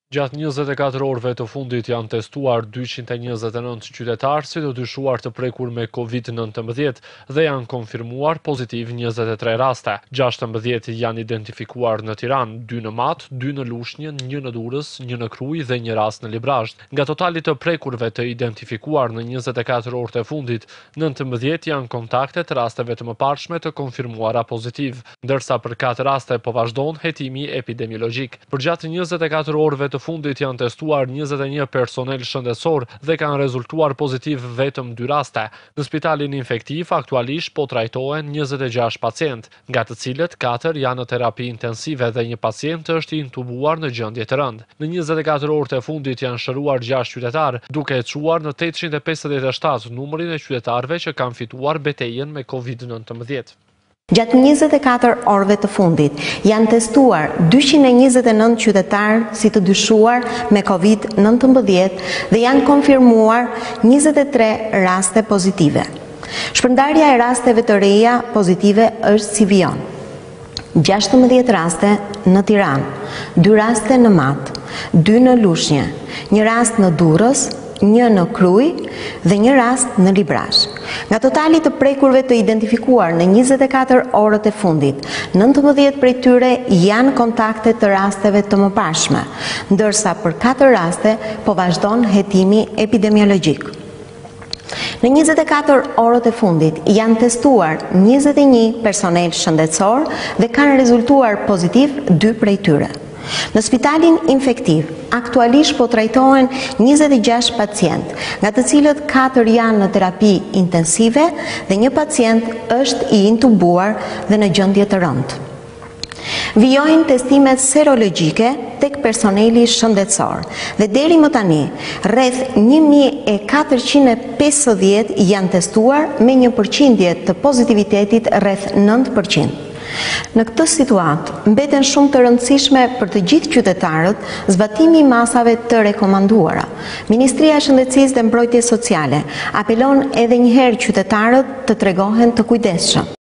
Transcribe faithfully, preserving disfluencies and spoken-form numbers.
Gjatë njëzet e katër orëve të fundit janë testuar dyqind e njëzet e nëntë qytetarë si të dyshuar të prekur me kovid nëntëmbëdhjetë dhe janë konfirmuar pozitiv njëzet e tre raste. gjashtëmbëdhjetë janë identifikuar në Tiranë, dy në Matë, dy në Lushnjë, një në Durrës, një në Krujë dhe një rast në Librazhë. Nga totali të prekurve të identifikuar në njëzet e katër orët e fundit, nëntëmbëdhjetë janë kontakte të rasteve të mëparshme të konfirmuara pozitiv, ndërsa për katër raste po vazhdon hetimi epidemiologjik. Përgjatë njëzet e katër orëve të fundit janë testuar njëzet e një personel shëndetësor dhe kanë rezultuar pozitiv vetëm dy raste. Në spitalin infektiv aktualisht po trajtohen njëzet e gjashtë pacient, nga të cilët katër janë në terapi intensive dhe një pacient është intubuar në gjendje të rëndë. Në njëzet e katër orët e fundit janë shëruar gjashtë qytetarë, duke e çuar në tetëqind e pesëdhjetë e shtatë numrin e qytetarëve që kanë fituar betejën me kovid nëntëmbëdhjetë. Gjatë njëzet e katër orëve të fundit, janë testuar dyqind e njëzet e nëntë qytetarë si të dyshuar me kovid nëntëmbëdhjetë dhe janë konfirmuar njëzet e tre raste pozitive. Shpërndarja e rasteve të reja pozitive është si vijon: gjashtëmbëdhjetë raste në Tiranë, dy raste në Matë, dy në Lushnjë, një rast në Durrës, një në Krujë dhe një rast në Librazhë. Nga totali të prekurve të identifikuar në njëzet e katër orët e fundit, nëntëmbëdhjetë prej tyre janë kontakte të rasteve të mëparshme, ndërsa për katër raste po vazhdon hetimi epidemiologjik. Në njëzet e katër orët e fundit janë testuar njëzet e një personel shëndetësor dhe kanë rezultuar pozitiv dy prej tyre. Në spitalin infektiv, aktualisht po trajtohen njëzet e gjashtë pacient, nga të cilët katër janë në terapi intensive dhe një pacient është i intubuar dhe në gjendje të rëndë. Vijojnë testimet serologjike tek personeli shëndetësor dhe deri më tani rreth një mijë e katërqind e pesëdhjetë janë testuar me një përqindje të pozitivitetit rreth nëntë përqind. Në këtë situatë, mbeten shumë të rëndësishme për të gjithë qytetarët zbatimi i masave të rekomanduara. Ministria e Shëndetësisë dhe Mbrojtjes Sociale apelon edhe një herë qytetarët të tregohen të kujdesshëm.